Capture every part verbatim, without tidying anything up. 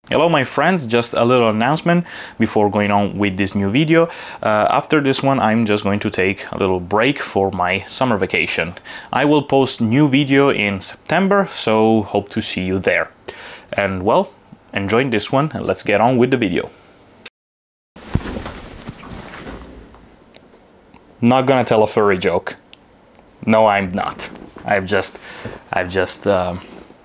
Hello my friends, just a little announcement before going on with this new video. Uh, after this one I'm just going to take a little break for my summer vacation. I will post new video in September, so hope to see you there. And well, enjoy this one and let's get on with the video. Not gonna tell a furry joke. No, I'm not. I've just, I've just, um...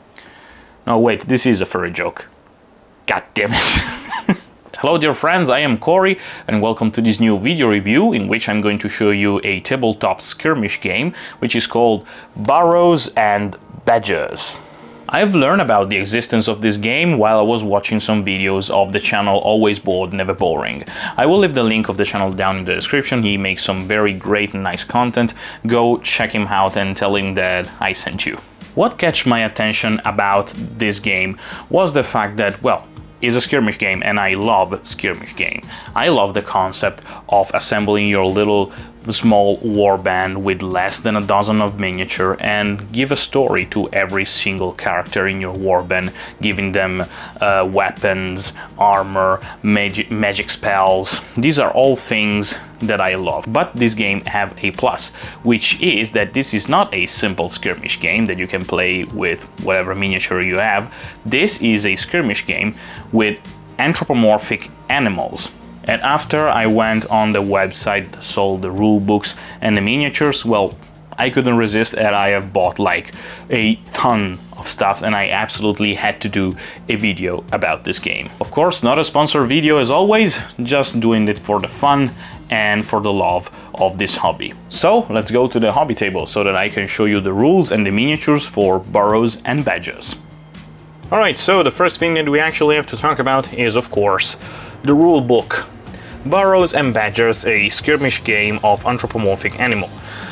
no wait, this is a furry joke. God damn it. Hello dear friends, I am Corey and welcome to this new video review in which I'm going to show you a tabletop skirmish game which is called Burrows and Badgers. I've learned about the existence of this game while I was watching some videos of the channel Always Bored, Never Boring. I will leave the link of the channel down in the description. He makes some very great and nice content. Go check him out and tell him that I sent you. What catch my attention about this game was the fact that, well, it's a skirmish game and I love skirmish game. I love the concept of assembling your little small warband with less than a dozen of miniature and give a story to every single character in your warband, giving them uh, weapons, armor, magic, magic spells. These are all things that I love. But this game have a plus, which is that this is not a simple skirmish game that you can play with whatever miniature you have. This is a skirmish game with anthropomorphic animals. And after I went on the website that sold the rule books and the miniatures, well, I couldn't resist and I have bought like a ton of stuff and I absolutely had to do a video about this game. Of course, not a sponsored video as always, just doing it for the fun and for the love of this hobby. So let's go to the hobby table so that I can show you the rules and the miniatures for Burrows and Badgers. Alright, so the first thing that we actually have to talk about is, of course, the rule book. Burrows and Badgers, a skirmish game of anthropomorphic animal,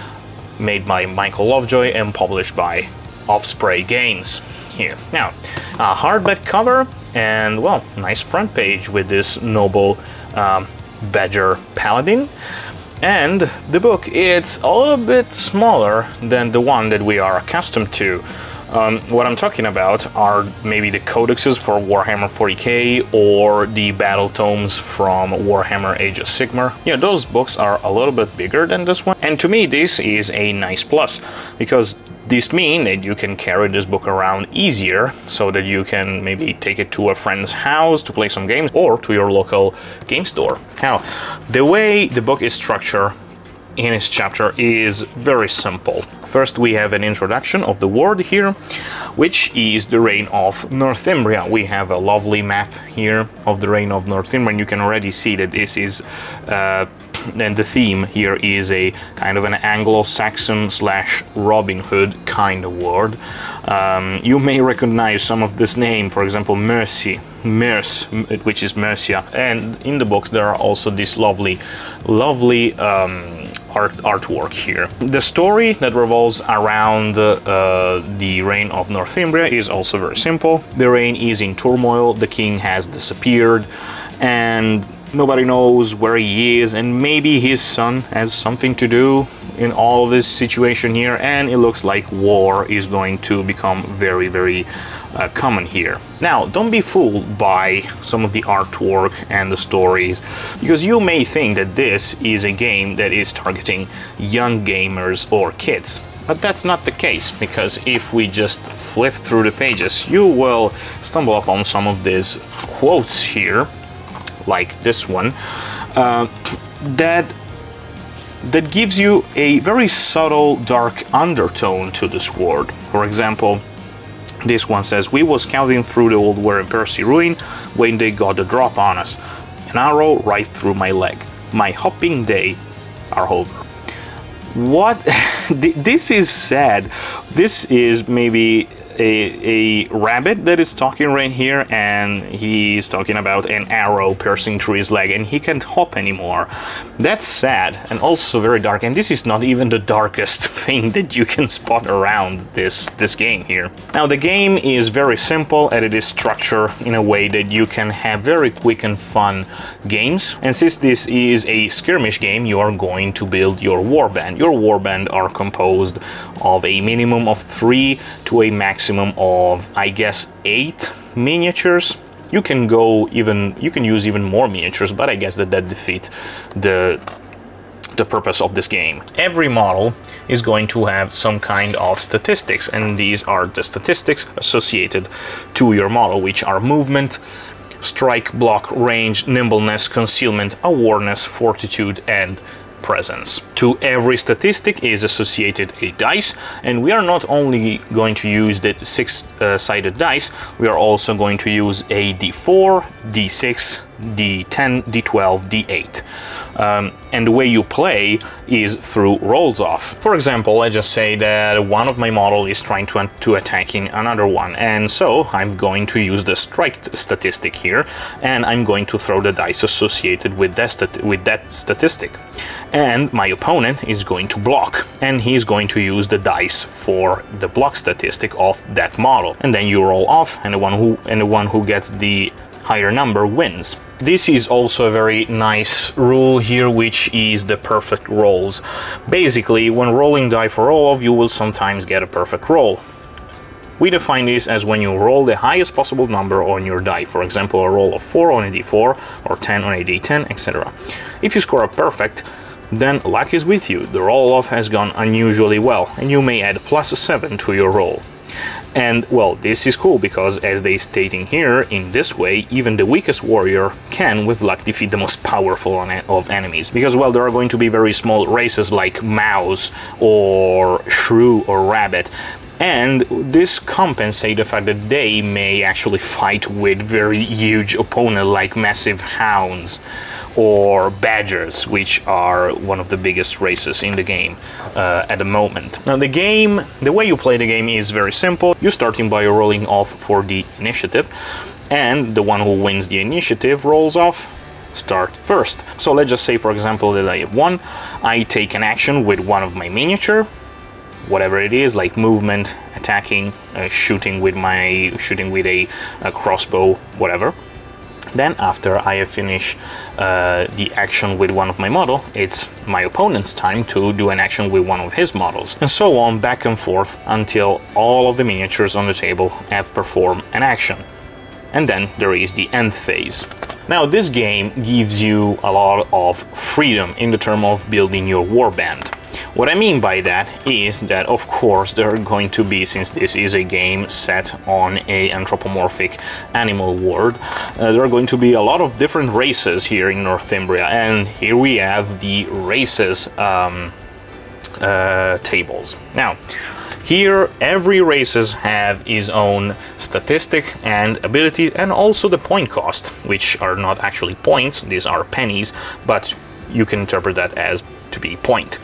made by Michael Lovejoy and published by Osprey Games. Here, now, a hardback cover and, well, nice front page with this noble um, badger paladin. And the book, it's a little bit smaller than the one that we are accustomed to. Um, what I'm talking about are maybe the codexes for Warhammer forty K or the battle tomes from Warhammer Age of Sigmar. Yeah, those books are a little bit bigger than this one. And to me, this is a nice plus, because this means that you can carry this book around easier, so that you can maybe take it to a friend's house to play some games or to your local game store. Now, the way the book is structured in its chapter is very simple. First, we have an introduction of the world here, which is the reign of Northumbria. We have a lovely map here of the reign of Northumbria, and you can already see that this is uh, and the theme here is a kind of an Anglo-Saxon slash Robin Hood kind of world. Um, you may recognize some of this name, for example, Mercy, Merce, which is Mercia. And in the books there are also this lovely, lovely um, art artwork here. The story that revolves around uh, the reign of Northumbria is also very simple. The reign is in turmoil, the king has disappeared, and nobody knows where he is, and maybe his son has something to do in all of this situation here, and it looks like war is going to become very, very uh, common here. Now, don't be fooled by some of the artwork and the stories, because you may think that this is a game that is targeting young gamers or kids. But that's not the case, because if we just flip through the pages, you will stumble upon some of these quotes here, like this one, uh, that that gives you a very subtle dark undertone to this world. For example, this one says, "We was scouting through the old Warren Percy ruin when they got the drop on us. An arrow right through my leg. My hopping day are over." What? This is sad. This is maybe A, a rabbit that is talking right here, and he's talking about an arrow piercing through his leg and he can't hop anymore. That's sad and also very dark, and this is not even the darkest thing that you can spot around this this game here. Now, the game is very simple and it is structured in a way that you can have very quick and fun games, and since this is a skirmish game, you are going to build your warband. Your warband are composed of a minimum of three to a maximum of, I guess, eight miniatures. You can go even, you can use even more miniatures, but I guess that that defeats the the purpose of this game. Every model is going to have some kind of statistics, and these are the statistics associated to your model, which are movement, strike, block, range, nimbleness, concealment, awareness, fortitude, and presence. To every statistic is associated a dice, and we are not only going to use the six-sided uh, dice, we are also going to use a D four, D six, D ten, D twelve, D eight. Um, and the way you play is through rolls off. For example, let's just say that one of my model is trying to, to attacking another one, and so I'm going to use the strike statistic here, and I'm going to throw the dice associated with that, stat with that statistic. And my opponent is going to block, and he's going to use the dice for the block statistic of that model. And then you roll off, and the one who, and the one who gets the higher number wins. This is also a very nice rule here, which is the perfect rolls. Basically, when rolling die for roll off, you will sometimes get a perfect roll. We define this as when you roll the highest possible number on your die, for example, a roll of four on a D four or ten on a D ten, et cetera. If you score a perfect, then luck is with you. The roll off has gone unusually well, and you may add plus seven to your roll. And, well, this is cool because, as they stating here, in this way, even the weakest warrior can, with luck, defeat the most powerful of enemies. Because, well, there are going to be very small races like mouse or shrew or rabbit, and this compensates the fact that they may actually fight with very huge opponents like massive hounds or badgers, which are one of the biggest races in the game uh, at the moment. Now the game, the way you play the game is very simple. You're starting by rolling off for the initiative, and the one who wins the initiative rolls off start first. So let's just say, for example, that I have one. I take an action with one of my miniature, whatever it is, like movement, attacking, uh, shooting with my shooting with a, a crossbow, whatever. Then after I have finished uh, the action with one of my model, it's my opponent's time to do an action with one of his models, and so on back and forth until all of the miniatures on the table have performed an action. And then there is the end phase. Now this game gives you a lot of freedom in the term of building your warband. What I mean by that is that, of course, there are going to be, since this is a game set on a anthropomorphic animal world, uh, there are going to be a lot of different races here in Northumbria, and here we have the races um, uh, tables. Now, here every races have its own statistic and ability, and also the point cost, which are not actually points, these are pennies, but you can interpret that as to be point.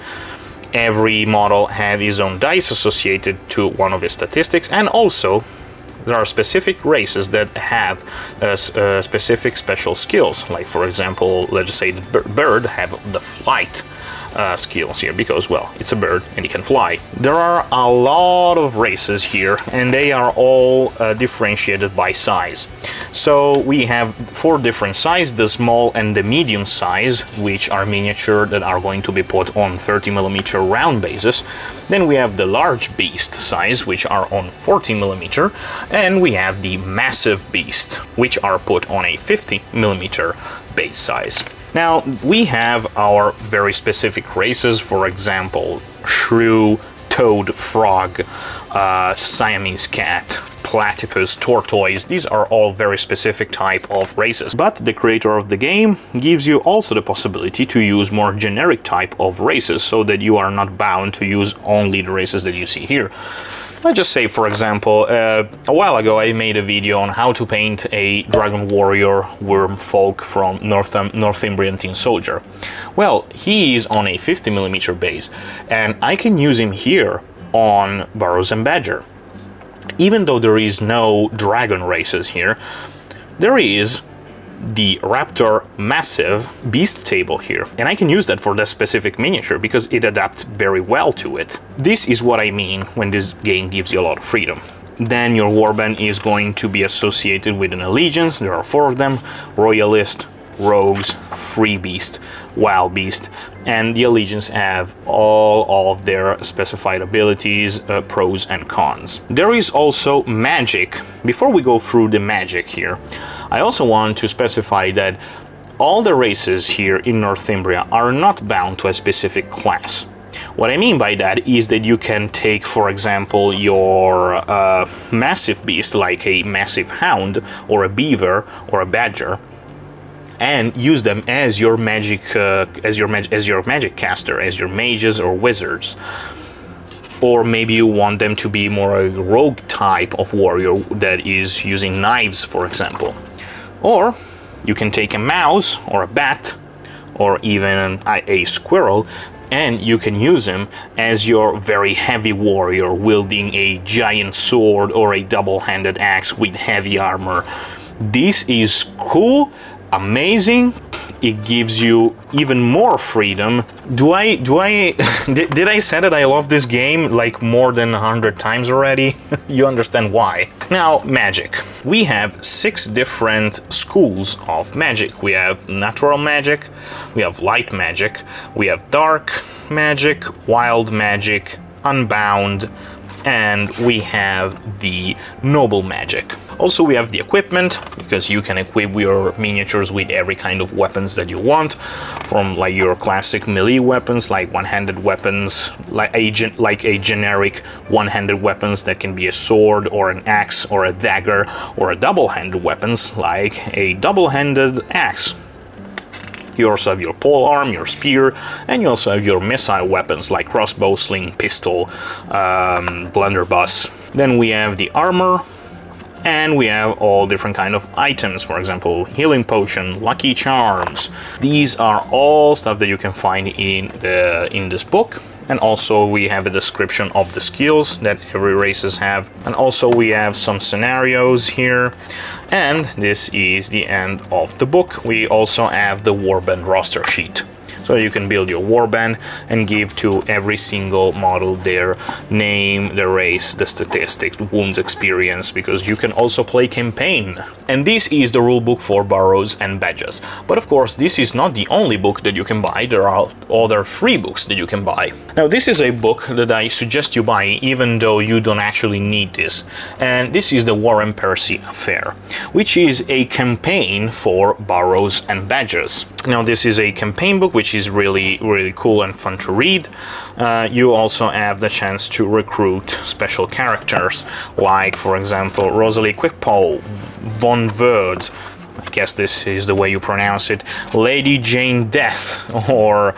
Every model have his own dice associated to one of his statistics, and also there are specific races that have uh, uh, specific special skills. Like, for example, let's just say the bird have the flight uh, skills here, because, well, it's a bird and it can fly. There are a lot of races here, and they are all uh, differentiated by size. So we have four different sizes: the small and the medium size, which are miniature that are going to be put on thirty millimeter round bases. Then we have the large beast size, which are on forty millimeter, and we have the massive beast, which are put on a fifty millimeter base size. Now we have our very specific races, for example, shrew, toad, frog, uh, Siamese cat, platypus, tortoise. These are all very specific type of races. But the creator of the game gives you also the possibility to use more generic type of races, so that you are not bound to use only the races that you see here. Let's just say, for example, uh, a while ago I made a video on how to paint a dragon warrior worm folk from Northum Northumbrian Tin Soldier. Well, he is on a fifty millimeter base, and I can use him here on Burrows and Badger. Even though there is no dragon races here, there is the Raptor Massive Beast table here, and I can use that for that specific miniature because it adapts very well to it. This is what I mean when this game gives you a lot of freedom. Then your warband is going to be associated with an allegiance. There are four of them: Royalist, Rogues, Free Beast, Wild Beast, and the allegiance have all of their specified abilities, uh, pros and cons. There is also magic. Before we go through the magic here, I also want to specify that all the races here in Northumbria are not bound to a specific class. What I mean by that is that you can take, for example, your uh, massive beast, like a massive hound, or a beaver, or a badger, and use them as your magic, uh, as your mag as your magic caster, as your mages or wizards. Or maybe you want them to be more a rogue type of warrior that is using knives, for example. Or you can take a mouse or a bat or even a, a squirrel, and you can use him as your very heavy warrior wielding a giant sword or a double-handed axe with heavy armor. This is cool, amazing. It gives you even more freedom. Do I, do I, did, did I say that I love this game like more than a hundred times already? You understand why. Now, magic. We have six different schools of magic. We have natural magic, we have light magic, we have dark magic, wild magic, unbound, and we have the noble magic. Also, we have the equipment, because you can equip your miniatures with every kind of weapons that you want, from like your classic melee weapons, like one-handed weapons, like a, like a generic one-handed weapons that can be a sword or an axe or a dagger, or a double-handed weapons like a double-handed axe. You also have your polearm, your spear, and you also have your missile weapons like crossbow, sling, pistol, um, blunderbuss. Then we have the armor, and we have all different kind of items, for example, healing potion, lucky charms. These are all stuff that you can find in the in this book. And also we have a description of the skills that every races have. And also we have some scenarios here. And this is the end of the book. We also have the warband roster sheet. So you can build your warband and give to every single model their name, their race, the statistics, wounds, experience, because you can also play campaign. And this is the rulebook for Burrows and Badges. But of course, this is not the only book that you can buy. There are other free books that you can buy. Now, this is a book that I suggest you buy, even though you don't actually need this. And this is the War and Percy Affair, which is a campaign for Burrows and Badges. Now, this is a campaign book which is really, really cool and fun to read. Uh, you also have the chance to recruit special characters, like, for example, Rosalie Quickpole, Von Verd, I guess this is the way you pronounce it, Lady Jane Death, or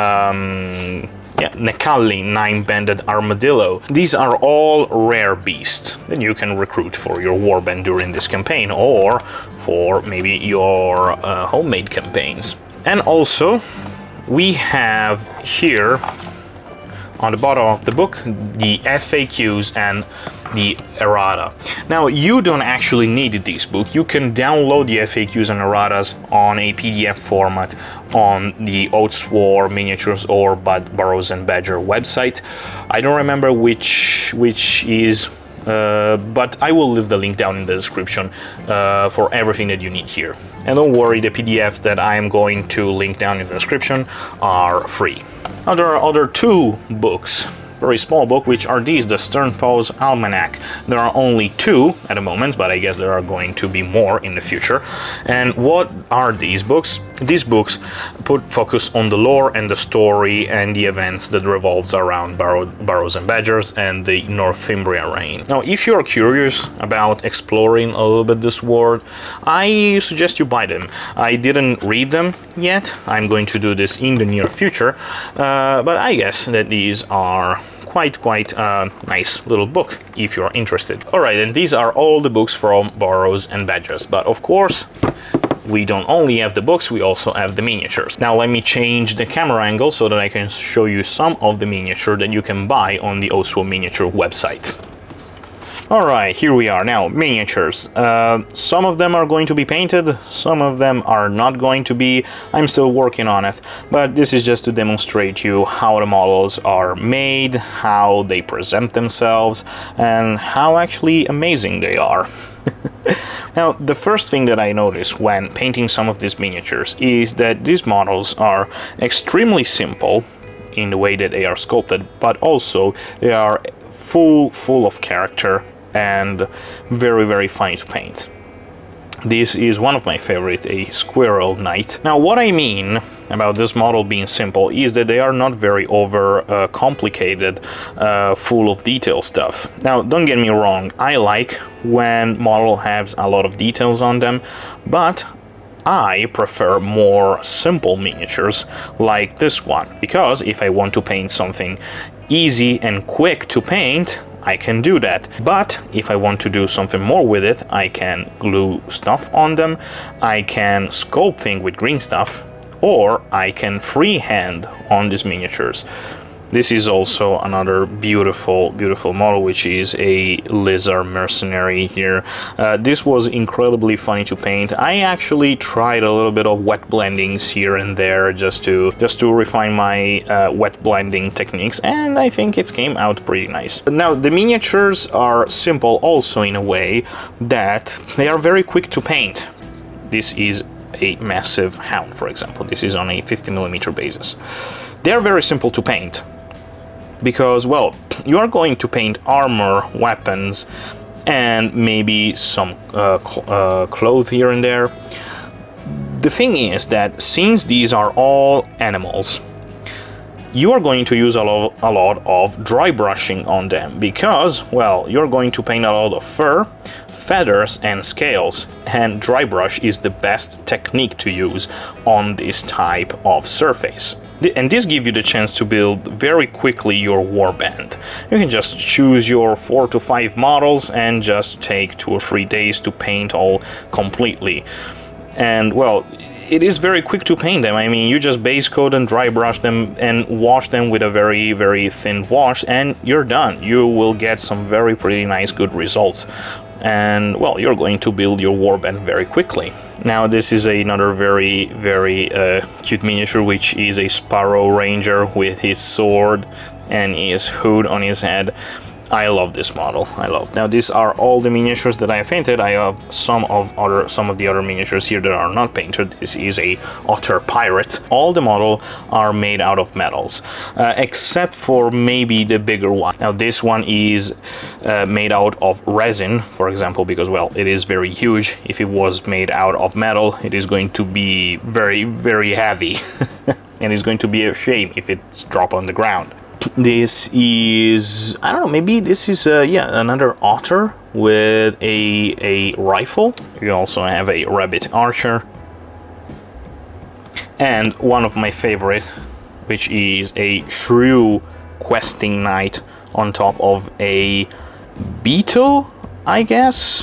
um, yeah, Necalli, Nine-Banded Armadillo. These are all rare beasts that you can recruit for your warband during this campaign, or for maybe your uh, homemade campaigns. And also, we have here on the bottom of the book the F A Qs and the errata. Now, you don't actually need this book. You can download the F A Qs and erratas on a P D F format on the Oaths War Miniatures or Burrows and Badger website. I don't remember which which is Uh, but I will leave the link down in the description uh, for everything that you need here. And don't worry, the P D Fs that I am going to link down in the description are free. Now, there are other two books, very small book, which are these, the Sternpose Almanac. There are only two at the moment, but I guess there are going to be more in the future. And what are these books? These books put focus on the lore and the story and the events that revolves around Burrow, Burrows and Badgers and the Northumbria reign. Now, if you're curious about exploring a little bit this world, I suggest you buy them. I didn't read them yet. I'm going to do this in the near future, uh, but I guess that these are quite quite a nice little book if you're interested. Alright, and these are all the books from Burrows and Badgers, but of course we don't only have the books, we also have the miniatures. Now let me change the camera angle so that I can show you some of the miniature that you can buy on the Oaths War Miniature website. Alright, here we are now, miniatures. Uh, some of them are going to be painted, some of them are not going to be. I'm still working on it, but this is just to demonstrate you how the models are made, how they present themselves, and how actually amazing they are. Now, the first thing that I noticed when painting some of these miniatures is that these models are extremely simple in the way that they are sculpted, but also they are full, full of character and very, very funny to paint. This is one of my favorite, a Squirrel Knight. Now, what I mean about this model being simple is that they are not very over uh, complicated, uh, full of detail stuff. Now, don't get me wrong, I like when model has a lot of details on them, but I prefer more simple miniatures like this one, because if I want to paint something easy and quick to paint, I can do that. But if I want to do something more with it, I can glue stuff on them, I can sculpt things with green stuff, or I can freehand on these miniatures. This is also another beautiful, beautiful model, which is a Lizard Mercenary here. Uh, this was incredibly funny to paint. I actually tried a little bit of wet blendings here and there just to just to refine my uh, wet blending techniques, and I think it came out pretty nice. Now, the miniatures are simple also in a way that they are very quick to paint. This is a massive hound, for example. This is on a fifty millimeter basis. They are very simple to paint, because, well, you are going to paint armor, weapons, and maybe some uh, cl uh, clothes here and there. The thing is that since these are all animals, you are going to use a lot, a lot of dry brushing on them, because, well, you're going to paint a lot of fur, feathers, and scales, and dry brush is the best technique to use on this type of surface. And this gives you the chance to build very quickly your warband. You can just choose your four to five models and just take two or three days to paint all completely. And, well, it is very quick to paint them. I mean, you just base coat and dry brush them and wash them with a very, very thin wash, and you're done. You will get some very pretty nice, good results. And, well, you're going to build your warband very quickly. Now, this is another very, very uh, cute miniature, which is a Sparrow Ranger with his sword and his hood on his head. I love this model. I love. Now, these are all the miniatures that I painted. I have some of other, some of the other miniatures here that are not painted. This is a Otter Pirate. All the models are made out of metals, uh, except for maybe the bigger one. Now, this one is uh, made out of resin, for example, because, well, it is very huge. If it was made out of metal, it is going to be very, very heavy, and it's going to be a shame if it's dropped on the ground. This is, I don't know, maybe this is, uh, yeah, another otter with a, a rifle. You also have a rabbit archer. And one of my favorite, which is a shrew questing knight on top of a beetle, I guess.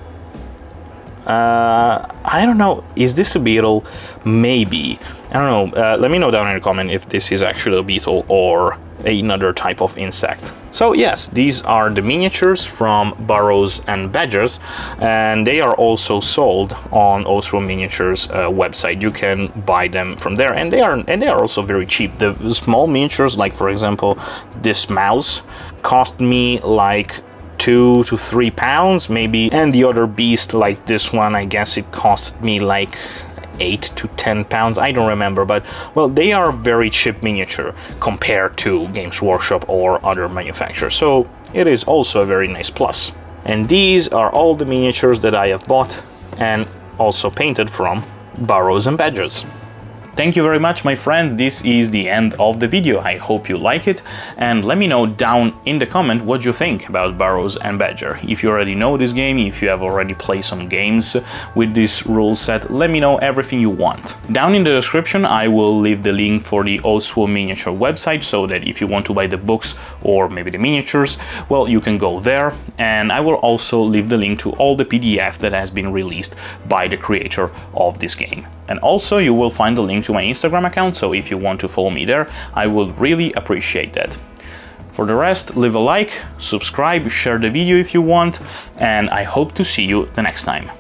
Uh, I don't know, is this a beetle? Maybe. I don't know, uh, let me know down in the comment if this is actually a beetle or another type of insect. So yes, these are the miniatures from Burrows and Badgers, and they are also sold on Osro Miniatures uh, website. You can buy them from there, and they are and they are also very cheap. The small miniatures, like for example this mouse, cost me like two to three pounds maybe, and the other beast like this one, I guess it cost me like eight to ten pounds, I don't remember, but well, they are very cheap miniature compared to Games Workshop or other manufacturers, so it is also a very nice plus. And these are all the miniatures that I have bought and also painted from Burrows and Badgers. Thank you very much, my friend. This is the end of the video. I hope you like it, and let me know down in the comment what you think about Burrows and Badger. If you already know this game, if you have already played some games with this rule set, let me know everything you want. Down in the description I will leave the link for the Oswo Miniature website, so that if you want to buy the books or maybe the miniatures, well, you can go there. And I will also leave the link to all the P D F that has been released by the creator of this game. And also you will find the link to my Instagram account, so if you want to follow me there, I will really appreciate that. For the rest, leave a like, subscribe, share the video if you want, and I hope to see you the next time.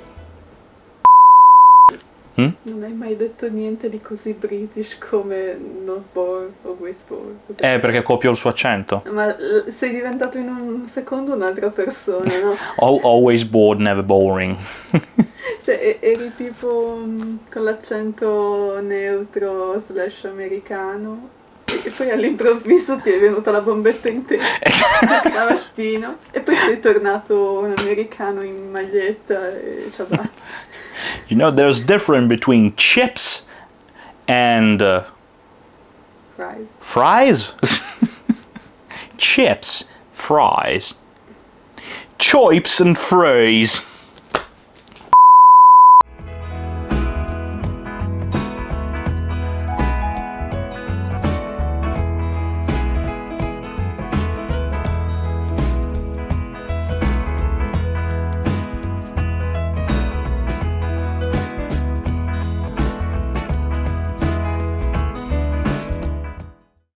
Hmm? Non hai mai detto niente di così british come not bored, always bored. Eh, perché copio il suo accento. Ma sei diventato in un secondo un'altra persona, no? Always bored, never boring. Cioè, eri tipo um, con l'accento neutro slash americano. E poi all'improvviso ti è venuta la bombetta in testa il cravattino e poi sei tornato un americano in maglietta e ciabatte. You know, there's difference between chips and uh, Fries. fries. Chips, fries, choips and fries.